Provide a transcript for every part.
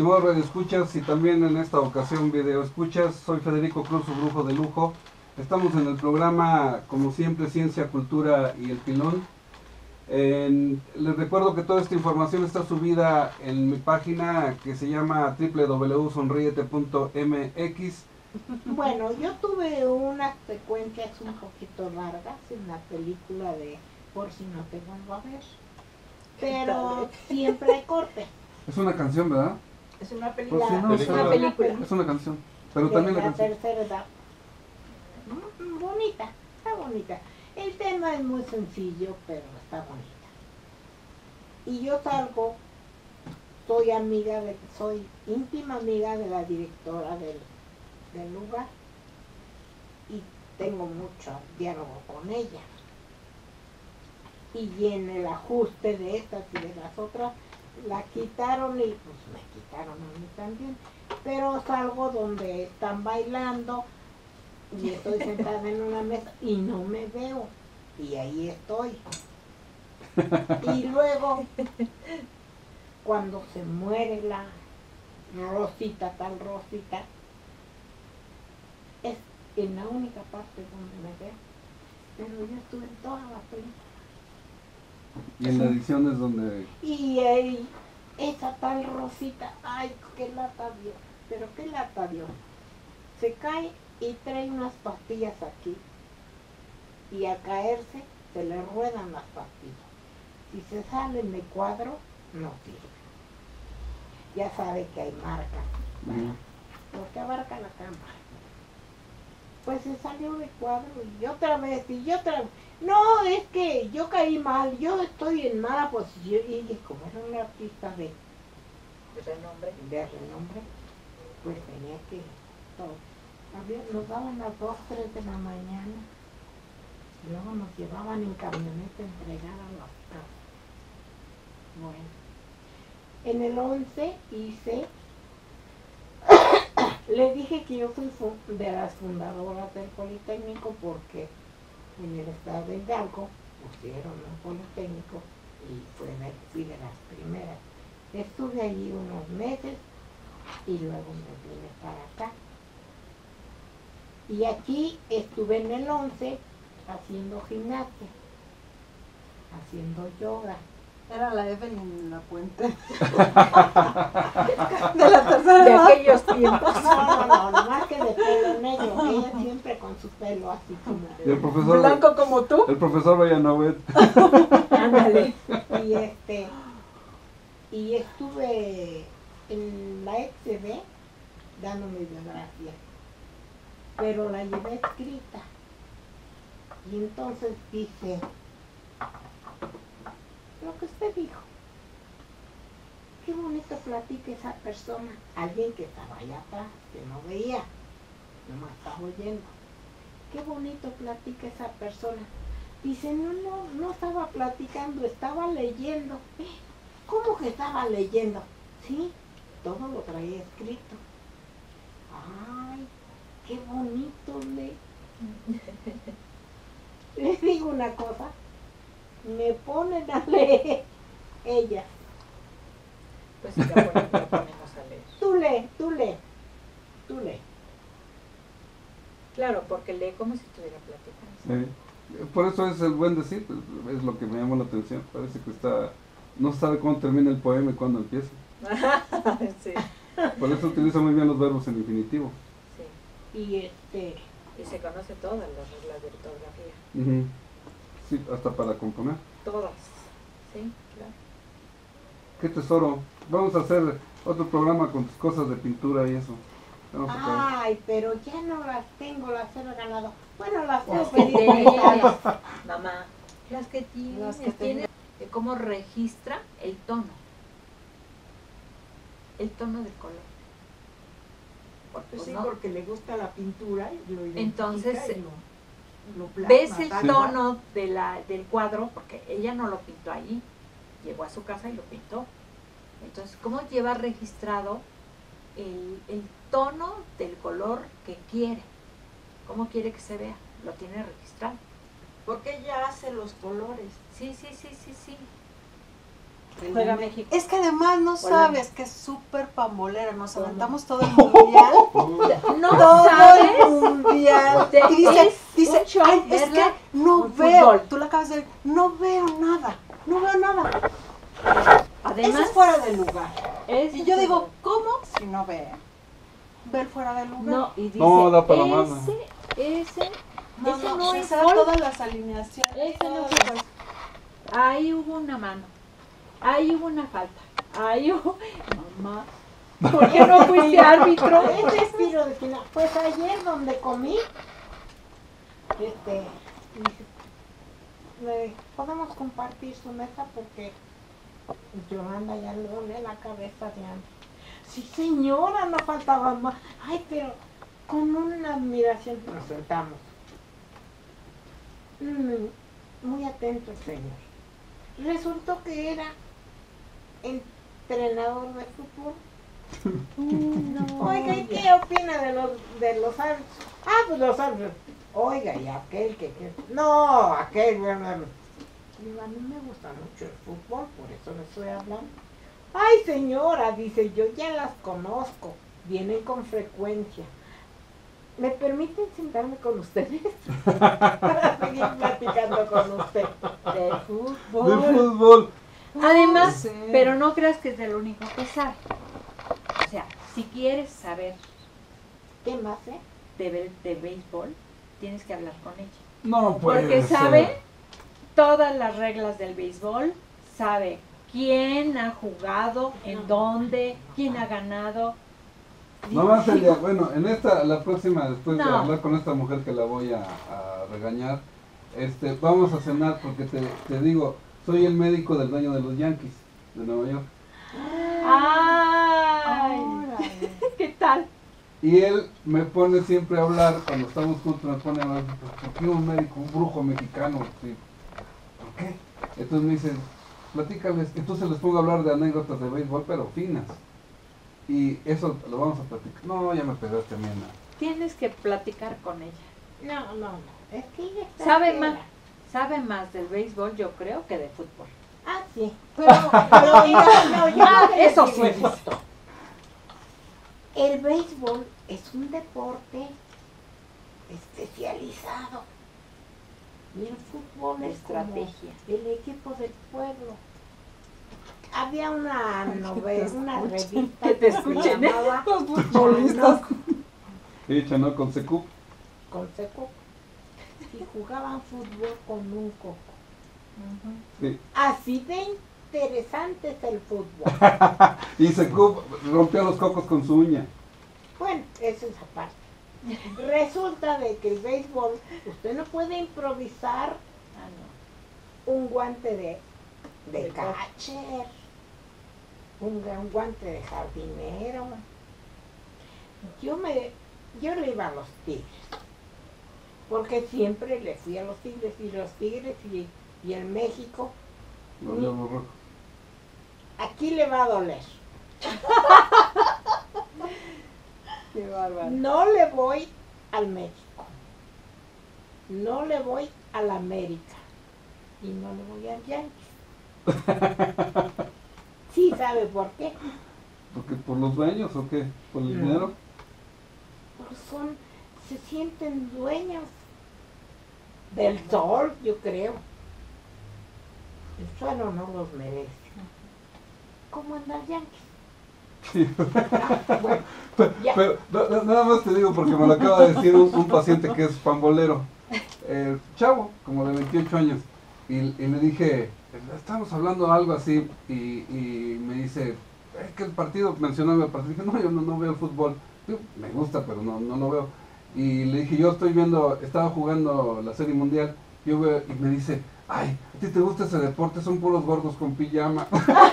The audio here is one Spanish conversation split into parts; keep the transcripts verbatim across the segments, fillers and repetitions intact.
Estimados radioescuchas y también en esta ocasión video escuchas, soy Federico Cruz, su brujo de lujo. Estamos en el programa, como siempre, Ciencia, Cultura y el Pilón. En, les recuerdo que toda esta información está subida en mi página que se llama doble u doble u doble u punto sonriete punto m x. Bueno, yo tuve unas secuencias un poquito largas en la película de Por si no te vuelvo a ver, pero siempre hay corte. Es una canción, ¿verdad? Es una película. Pues sí, no, es una pero- película. Es una canción, pero De también la la canción. tercera edad. Mm, bonita, está bonita. El tema es muy sencillo, pero está bonita. Y yo salgo, soy amiga de, soy íntima amiga de la directora del, del lugar y tengo mucho diálogo con ella. Y en el ajuste de estas y de las otras, la quitaron y pues me quitaron a mí también. Pero salgo donde están bailando y estoy sentada en una mesa y no me veo. Y ahí estoy. Y luego, cuando se muere la Rosita, tal Rosita, es en la única parte donde me veo. Pero yo estuve en toda la película. Y en la edición es donde... Y ahí, esa tal Rosita, ay, qué lata dio, pero qué lata dio. Se cae y trae unas pastillas aquí. Y al caerse, se le ruedan las pastillas. Si se sale de cuadro, no sirve. Ya sabe que hay marcas, Ujú. lo que abarca la cámara. Pues se salió de cuadro y otra vez, y otra vez. No, es que yo caí mal, yo estoy en mala posición. Y como era un artista de, De renombre. de renombre, pues tenía que todo. Había- Nos daban las dos, tres de la mañana. Y luego nos llevaban en camioneta a entregar a las casas. Bueno. En el once hice, le dije que yo soy fu- de las fundadoras del Politécnico porque en el estado de Hidalgo pusieron un Politécnico y fue de- fui de las primeras. Estuve allí unos meses y luego me vine para acá. Y aquí estuve en el once haciendo gimnasia, haciendo yoga. Era la Evelyn La Puente. De la tercera De edad. aquellos tiempos. No, no, no, no más que de pelo negro, ella siempre con su pelo así como Y el profesor... Blanco como tú. El profesor Vallanovet. Ándale. y este y estuve en la X B dando mi biografía, pero la llevé escrita y entonces dice lo que usted dijo, qué bonito platica esa persona, alguien que estaba allá atrás, que no veía, no me estaba oyendo, qué bonito platica esa persona. Dice, no, no, no estaba platicando, estaba leyendo. "Eh, ¿Cómo que estaba leyendo? Sí, todo lo traía escrito. Ay, qué bonito le. Les digo una cosa, me ponen a leer ella. Pues ya pone- ya ponemos a leer. Tú lee, tú lee, tú lee. Claro, porque lee como si estuviera platicando. Sí. Por eso es el buen decir, pues, es lo que me llamó la atención. Parece que está... No sabe cuándo termina el poema y cuándo empieza. Sí, Por eso utiliza muy bien los verbos en infinitivo. sí. Y este, Y se conoce todas las reglas de ortografía. Ujú. Sí, hasta para componer. Todas. Sí, claro. Qué tesoro. Vamos a hacer otro programa con tus cosas de pintura y eso. Vamos a acabar. ay, pero ya no las tengo, las he regalado. Bueno, las Las puedo que pedir tienes, prestadas. mamá. Las que tienes. Las que tiene de cómo registra el tono. El tono del color. Porque, Pues pues, sí, no, porque le gusta la pintura y lo identifica Entonces, y lo, lo plasma, ves el tal tono de la, del cuadro, porque ella no lo pintó allí, llegó a su casa y lo pintó. Entonces, ¿cómo lleva registrado el, el tono del color que quiere? ¿Cómo quiere que se vea? Lo tiene registrado. cual. Porque ella hace los colores. Sí, sí, sí, sí, sí. Juega México. Es que además no Hola. sabes que es súper pambolera. Nos aventamos todo el mundial. No todo sabes. el mundial. Te- Y dice, es dice, un show ay, es verla que no con veo. fútbol. Tú la acabas de ver. No veo nada. No veo nada. Además, Ese es fuera de lugar. es- Y yo digo, ¿cómo? Si no ve. Ver fuera de lugar. no, y dice, No, da para más, ¿no? ese, ese, no, ese no, no se es sabe gol. todas las alineaciones. Ese no todas fue las- gol. Ahí hubo una mano. Ahí hubo una falta. Ahí hubo... Mamá, ¿por qué no fuiste árbitro? Ese estilo de final. Pues ayer donde comí, este, dije, "Me- podemos compartir su mesa porque Yolanda ya le duele la cabeza de hambre. Sí señora, no faltaba más. Ay, pero con una admiración nos sentamos. Mm, muy atento el señor. Resultó que era entrenador de fútbol. No. Oiga, ¿y qué opina de los de los árbitros? Ah, pues los árbitros. Oiga, y aquel que, que... No, aquel, bueno, digo, a mí me gusta mucho el fútbol, por eso le estoy hablando. Ay, señora, dice, yo ya las conozco, vienen con frecuencia. ¿Me permiten sentarme con ustedes? Para seguir platicando con usted de De fútbol. fútbol. Además, Sí. pero no creas que es el único que sabe. O sea, si quieres saber ¿Qué más, eh? de, be- de béisbol, tienes que hablar con ella. No puede Porque ser. sabe todas las reglas del béisbol, sabe quién ha jugado, en dónde, quién ha ganado. No más el día, bueno, en esta, la próxima, después de No. hablar con esta mujer que la voy a, a regañar, este, vamos a cenar porque te, te digo, soy el médico del dueño de los Yankees de Nueva York. ¡Ay! Órale. ¿Qué tal? Y él me pone siempre a hablar, cuando estamos juntos me pone a hablar, ¿por qué un médico, un brujo mexicano? Sí. ¿Por qué? Entonces me dicen, platícales, entonces les pongo a hablar de anécdotas de béisbol, pero finas. Y eso lo vamos a platicar. No, ya me pegaste, Miena. Tienes que platicar con ella. No, no, no. Es que ella está Sabe entera. más, sabe más del béisbol, yo creo, que de fútbol. Ah, sí. Pero, pero no, no, yo Ah, no te eso digo sí. esto. El béisbol es un deporte especializado. Y el fútbol es como Estrategia. el equipo del pueblo. Había una novela, una revista Que te se escuchen, ¿eh? llamaba Los futbolistas. Hecha, ¿no? Con Secu. Consejo. Y jugaban fútbol con un coco. Sí. Así de interesante es el fútbol. Y Secu rompió los cocos con su uña. Bueno, eso es aparte. Resulta de que el béisbol, usted no puede improvisar Ah, no. un guante de, de De catcher, un, un guante de jardinero. Yo me, yo le iba a los Tigres, porque siempre le fui a los Tigres y los Tigres y, y el México, Los Diablos Rojos. aquí le va a doler. Qué bárbaro. No le voy al México, no le voy al América y no le voy al Yankees. Sí, ¿sabe por qué? ¿Porque por los dueños o qué? ¿Por el No. dinero? Porque son, se sienten dueños del sol, yo creo. El suelo no los merece. ¿Cómo anda el Yankees? Sí. Ah, bueno, ya. Pero na- na- nada más te digo porque me lo acaba de decir un, un paciente que es pambolero, eh, chavo, como de veintiocho años, y, y le dije, estamos hablando algo así, y, y me dice, es que el partido, mencionaba el partido, dije, no, yo no, no veo el fútbol, Digo, me gusta, pero no, no lo veo, y le dije, yo estoy viendo, estaba jugando la Serie Mundial, yo veo, y me dice, ay, ¿a ti te gusta ese deporte? Son puros gordos con pijama.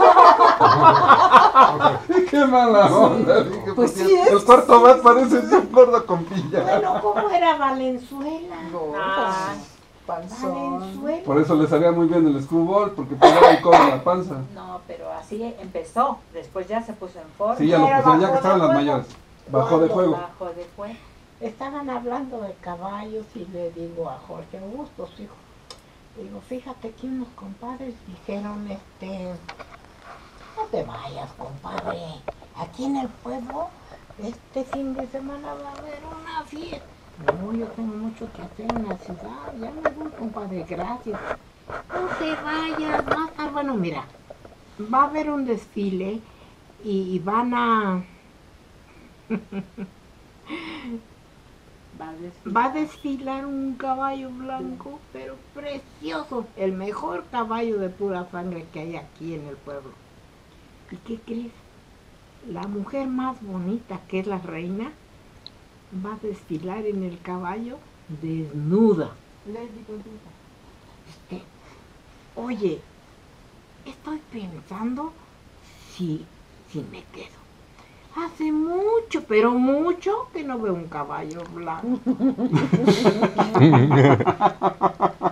Qué mala onda. Dije, Pues porque sí es. el cuarto bat parece ser un gordo con pijama. Bueno, ¿cómo era Valenzuela? Ah. Panzón. Valenzuela. Por eso le salía muy bien el screwball, porque pegaba el codo en la panza. No, pero así empezó. Después ya se puso en forma. Sí, ya lo Pero pusieron, ya bajó que estaban de las juego. mayores. Bajó de juego. Bajo de fuego. Estaban hablando de caballos y le digo a Jorge Augusto, su hijo, digo, fíjate que unos compadres dijeron, este, te vayas, compadre. Aquí en el pueblo, este fin de semana va a haber una fiesta. No, yo tengo mucho que hacer en la ciudad. Ya me voy, compadre, gracias. No te vayas, va a estar bueno. Mira, va a haber un desfile y van a... Va a decir, Va a desfilar un caballo blanco, pero precioso. El mejor caballo de pura sangre que hay aquí en el pueblo. ¿Y qué crees? La mujer más bonita, que es la reina, va a desfilar en el caballo desnuda. les digo, digo, Este, oye, estoy pensando si, si me quedo. Hace mucho, pero mucho que no veo un caballo blanco.